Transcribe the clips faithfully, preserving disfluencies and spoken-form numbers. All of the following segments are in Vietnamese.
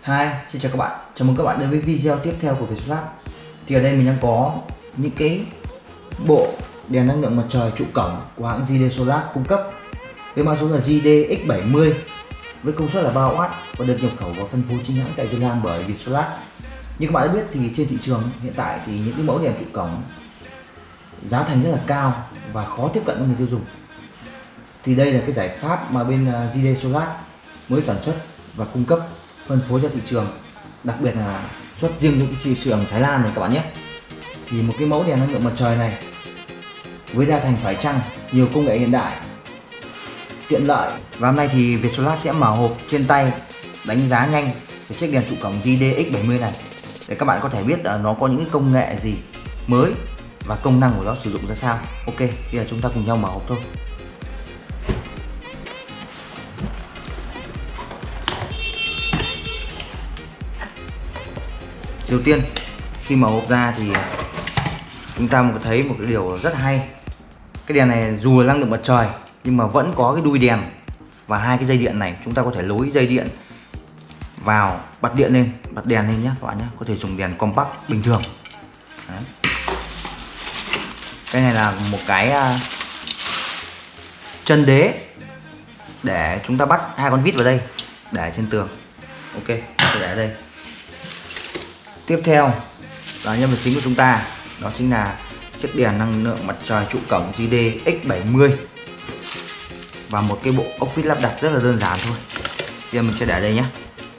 Hi, xin chào các bạn. Chào mừng các bạn đến với video tiếp theo của Vietsolar. Thì ở đây mình đang có những cái bộ đèn năng lượng mặt trời trụ cổng của hãng gi đê Solar cung cấp với mã số là G D X bảy mươi với công suất là ba oát và được nhập khẩu và phân phối chính hãng tại Việt Nam bởi Vietsolar. Như các bạn đã biết thì trên thị trường hiện tại thì những cái mẫu đèn trụ cổng giá thành rất là cao và khó tiếp cận với người tiêu dùng. Thì đây là cái giải pháp mà bên gi đê Solar mới sản xuất và cung cấp phân phối ra thị trường, đặc biệt là xuất riêng cho cái thị trường Thái Lan này các bạn nhé. Thì một cái mẫu đèn năng lượng mặt trời này với giá thành phải chăng, nhiều công nghệ hiện đại, tiện lợi, và hôm nay thì Vietsolar sẽ mở hộp trên tay đánh giá nhanh cái chiếc đèn trụ cổng G D X bảy mươi này để các bạn có thể biết là nó có những công nghệ gì mới và công năng của nó sử dụng ra sao. Ok, bây giờ chúng ta cùng nhau mở hộp thôi. Đầu tiên khi mở hộp ra thì chúng ta có thấy một cái điều rất hay. Cái đèn này dù là năng lượng mặt trời nhưng mà vẫn có cái đuôi đèn và hai cái dây điện này. Chúng ta có thể nối dây điện vào, bật điện lên, bật đèn lên nhé các bạn nhé. Có thể dùng đèn compact bình thường. Đấy. Cái này là một cái uh, chân đế để chúng ta bắt hai con vít vào đây để trên tường. Ok, tôi để ở đây. Tiếp theo là nhân vật chính của chúng ta, đó chính là chiếc đèn năng lượng mặt trời trụ cổng G D X bảy mươi và một cái bộ ốc vít lắp đặt rất là đơn giản thôi. Bây giờ mình sẽ để đây nhé.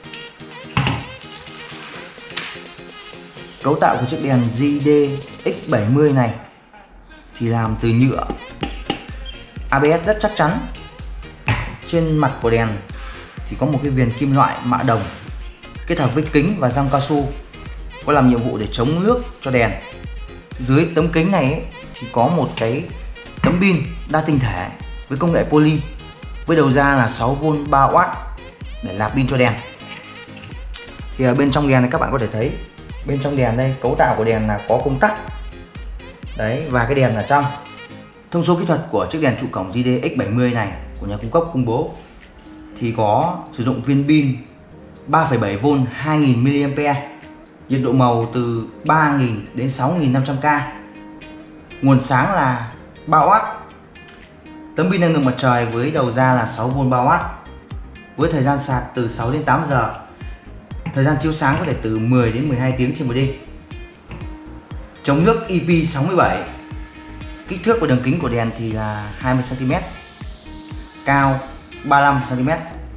Cấu tạo của chiếc đèn G D X bảy mươi này thì làm từ nhựa A B S rất chắc chắn. Trên mặt của đèn thì có một cái viền kim loại mạ đồng kết hợp với kính và răng cao su, có làm nhiệm vụ để chống nước cho đèn. Dưới tấm kính này ấy, thì có một cái tấm pin đa tinh thể với công nghệ poly với đầu ra là sáu vôn ba oát để nạp pin cho đèn. Thì ở bên trong đèn này các bạn có thể thấy, bên trong đèn đây cấu tạo của đèn là có công tắc đấy, và cái đèn ở trong. Thông số kỹ thuật của chiếc đèn trụ cổng G D X bảy mươi này của nhà cung cấp công bố thì có sử dụng viên pin ba phẩy bảy vôn hai nghìn mi li am pe, nhiệt độ màu từ ba nghìn đến sáu nghìn năm trăm K, nguồn sáng là ba oát, tấm pin năng lượng mặt trời với đầu ra là sáu vôn ba oát, với thời gian sạc từ sáu đến tám giờ, thời gian chiếu sáng có thể từ mười đến mười hai tiếng trên một đêm, chống nước I P sáu mươi bảy, kích thước và đường kính của đèn thì là hai mươi xăng ti mét, cao ba mươi lăm xăng ti mét,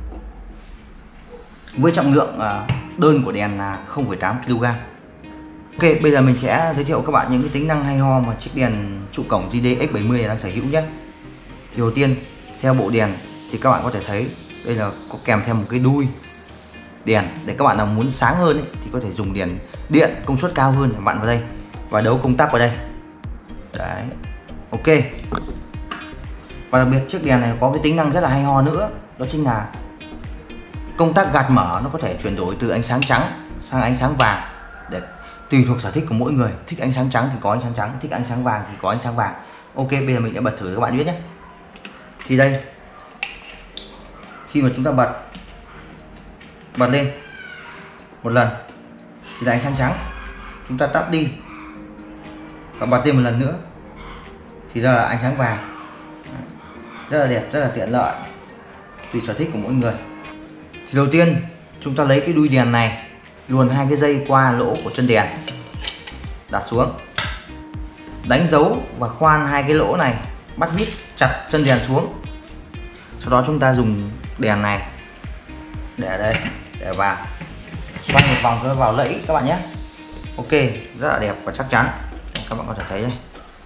với trọng lượng đơn của đèn là không phẩy tám ki lô gam. Ok, bây giờ mình sẽ giới thiệu các bạn những cái tính năng hay ho mà chiếc đèn trụ cổng G D X bảy mươi này đang sở hữu nhé. Thì đầu tiên, theo bộ đèn thì các bạn có thể thấy đây là có kèm theo một cái đuôi đèn để các bạn nào muốn sáng hơn ấy, thì có thể dùng đèn điện công suất cao hơn để vặn vào đây và đấu công tắc vào đây. Đấy, ok. Và đặc biệt chiếc đèn này có cái tính năng rất là hay ho nữa, đó chính là công tắc gạt mở nó có thể chuyển đổi từ ánh sáng trắng sang ánh sáng vàng để tùy thuộc sở thích của mỗi người. Thích ánh sáng trắng thì có ánh sáng trắng, thích ánh sáng vàng thì có ánh sáng vàng. Ok, bây giờ mình sẽ bật thử cho các bạn biết nhé. Thì đây, khi mà chúng ta bật bật lên một lần thì là ánh sáng trắng, chúng ta tắt đi và bật lên một lần nữa thì là ánh sáng vàng. Rất là đẹp, rất là tiện lợi, tùy sở thích của mỗi người. Thì đầu tiên chúng ta lấy cái đuôi đèn này, luồn hai cái dây qua lỗ của chân đèn, đặt xuống, đánh dấu và khoan hai cái lỗ này, bắt vít chặt chân đèn xuống. Sau đó chúng ta dùng đèn này để đây, để vào, xoay một vòng cho nó vào lẫy các bạn nhé. Ok, rất là đẹp và chắc chắn, các bạn có thể thấy đây.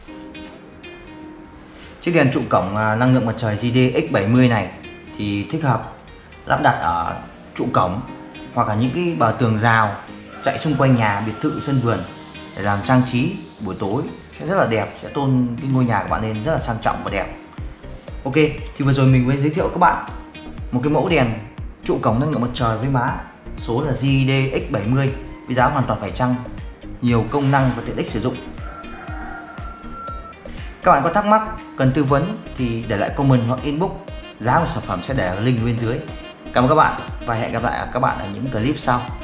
Chiếc đèn trụ cổng năng lượng mặt trời G D X bảy mươi này thì thích hợp lắp đặt ở trụ cổng hoặc là những cái bờ tường rào chạy xung quanh nhà, biệt thự, sân vườn để làm trang trí buổi tối sẽ rất là đẹp, sẽ tôn cái ngôi nhà của bạn lên rất là sang trọng và đẹp. Ok, thì vừa rồi mình mới giới thiệu các bạn một cái mẫu đèn trụ cổng năng lượng mặt trời với mã số là G D X bảy mươi với giá hoàn toàn phải chăng, nhiều công năng và tiện ích sử dụng. Các bạn có thắc mắc, cần tư vấn thì để lại comment hoặc inbox, giá của sản phẩm sẽ để ở link bên dưới. Cảm ơn các bạn và hẹn gặp lại các bạn ở những clip sau.